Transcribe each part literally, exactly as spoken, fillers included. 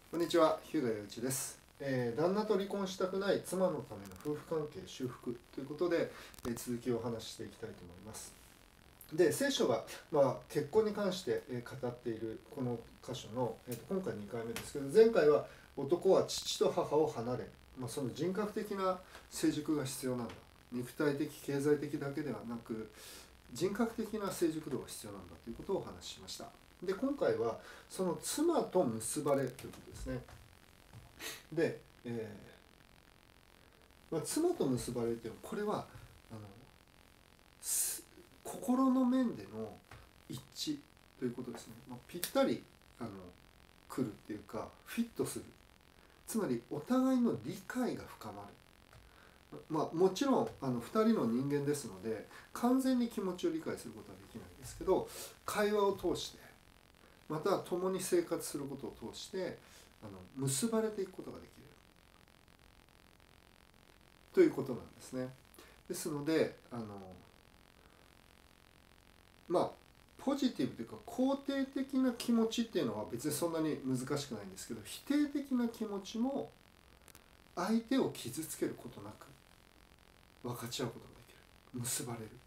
こんにちは、日向陽一です、えー。旦那と離婚したくない妻のための夫婦関係修復ということで、えー、続きをお話ししていきたいと思います。で、聖書が、まあ、結婚に関して、えー、語っているこの箇所の、えー、と今回にかいめですけど、前回は男は父と母を離れ、まあ、その人格的な成熟が必要なんだ、肉体的経済的だけではなく人格的な成熟度が必要なんだということをお話ししました。で、今回はその妻と結ばれということですね。で、えーまあ、妻と結ばれるというのは、これはあの心の面での一致ということですね。まあ、ぴったりあの来るっていうか、フィットする、つまりお互いの理解が深まる。まあ、もちろんあのふたりの人間ですので完全に気持ちを理解することはできないですけど、会話を通してまた共に生活することを通してあの結ばれていくことができるということなんですね。ですのであのまあポジティブというか肯定的な気持ちっていうのは別にそんなに難しくないんですけど、否定的な気持ちも相手を傷つけることなく分かち合うことができる、結ばれる。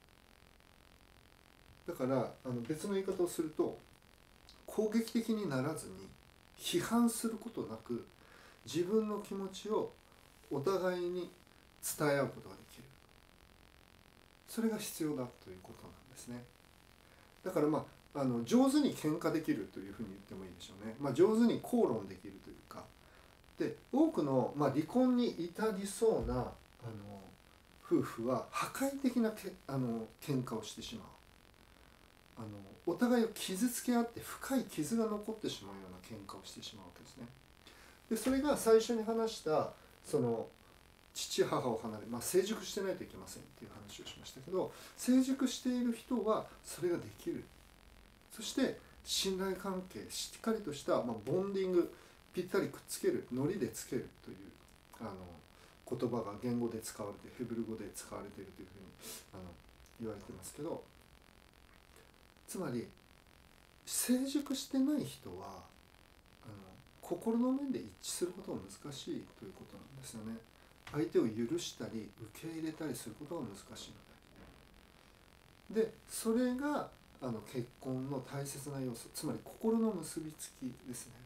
だからあの別の言い方をすると、攻撃的にならずに批判することなく自分の気持ちをお互いに伝え合うことができる。それが必要だということなんですね。だからまああの上手に喧嘩できるというふうに言ってもいいでしょうね。まあ、上手に口論できるというかで、多くの、まあ、離婚に至りそうなあの夫婦は破壊的なけあの喧嘩をしてしまう。あのお互いを傷つけ合って深い傷が残ってしまうような喧嘩をしてしまうわけですね。でそれが最初に話したその父母を離れ、まあ、成熟してないといけませんっていう話をしましたけど、成熟している人はそれができる。そして信頼関係、しっかりとした、まあ、ボンディング、ぴったりくっつける、ノリでつけるというあの言葉が言語で使われて、ヘブル語で使われているというふうにあの言われてますけど、つまり成熟してない人はあの心の面で一致することが難しいということなんですよね。相手を許したり受け入れたりすることが難しいので、でそれがあの結婚の大切な要素、つまり心の結びつきですね。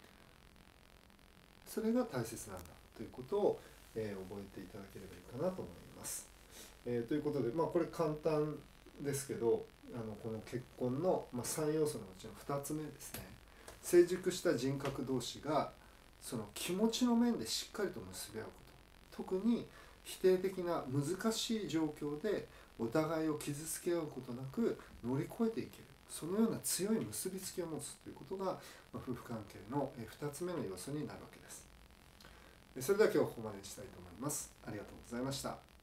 それが大切なんだということを、えー、覚えていただければいいかなと思います。えー、ということで、まあ、これ簡単ですけど、あのこの結婚の、まあ、さん要素のうちのふたつめですね。成熟した人格同士がその気持ちの面でしっかりと結び合うこと、特に否定的な難しい状況でお互いを傷つけ合うことなく乗り越えていける、そのような強い結びつきを持つということが、まあ、夫婦関係のふたつめの要素になるわけです。それでは今日はここまでにしたいと思います。ありがとうございました。